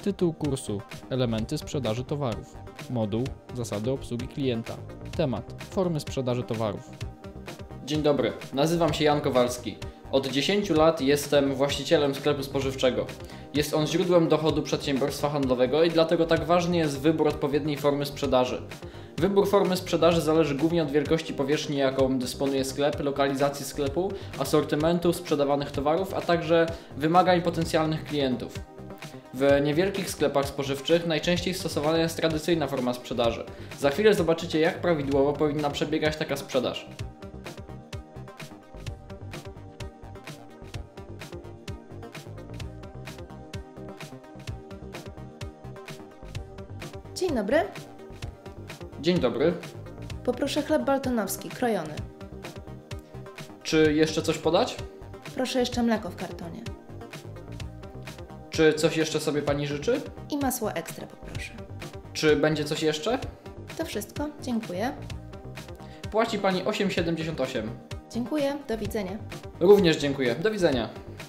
Tytuł kursu: Elementy sprzedaży towarów. Moduł: Zasady obsługi klienta. Temat: Formy sprzedaży towarów. Dzień dobry, nazywam się Jan Kowalski. Od 10 lat jestem właścicielem sklepu spożywczego. Jest on źródłem dochodu przedsiębiorstwa handlowego i dlatego tak ważny jest wybór odpowiedniej formy sprzedaży. Wybór formy sprzedaży zależy głównie od wielkości powierzchni, jaką dysponuje sklep, lokalizacji sklepu, asortymentu sprzedawanych towarów, a także wymagań potencjalnych klientów. W niewielkich sklepach spożywczych najczęściej stosowana jest tradycyjna forma sprzedaży. Za chwilę zobaczycie, jak prawidłowo powinna przebiegać taka sprzedaż. Dzień dobry. Dzień dobry. Poproszę chleb baltonowski, krojony. Czy jeszcze coś podać? Proszę jeszcze mleko w kartonie. Czy coś jeszcze sobie Pani życzy? I masło ekstra poproszę. Czy będzie coś jeszcze? To wszystko. Dziękuję. Płaci Pani 8,78. Dziękuję. Do widzenia. Również dziękuję. Do widzenia.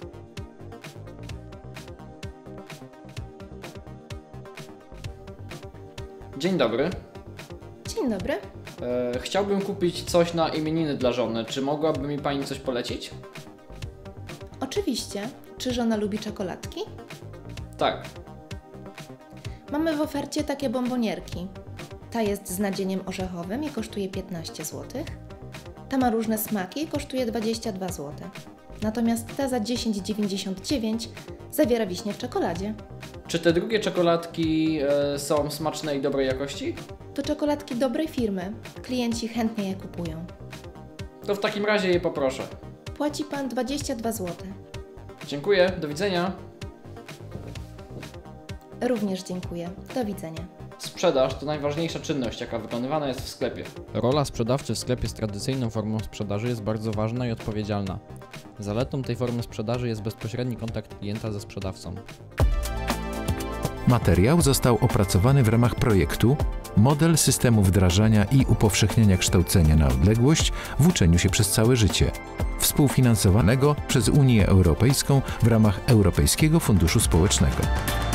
Dzień dobry. Dzień dobry. Chciałbym kupić coś na imieniny dla żony. Czy mogłaby mi Pani coś polecić? Oczywiście. Czy żona lubi czekoladki? Tak. Mamy w ofercie takie bombonierki. Ta jest z nadzieniem orzechowym i kosztuje 15 zł. Ta ma różne smaki i kosztuje 22 zł. Natomiast ta za 10,99 zawiera wiśnie w czekoladzie. Czy te drugie czekoladki są smaczne i dobrej jakości? To czekoladki dobrej firmy. Klienci chętnie je kupują. To w takim razie je poproszę. Płaci Pan 22 zł. Dziękuję. Do widzenia. Również dziękuję. Do widzenia. Sprzedaż to najważniejsza czynność, jaka wykonywana jest w sklepie. Rola sprzedawcy w sklepie z tradycyjną formą sprzedaży jest bardzo ważna i odpowiedzialna. Zaletą tej formy sprzedaży jest bezpośredni kontakt klienta ze sprzedawcą. Materiał został opracowany w ramach projektu Model systemu wdrażania i upowszechniania kształcenia na odległość w uczeniu się przez całe życie, współfinansowanego przez Unię Europejską w ramach Europejskiego Funduszu Społecznego.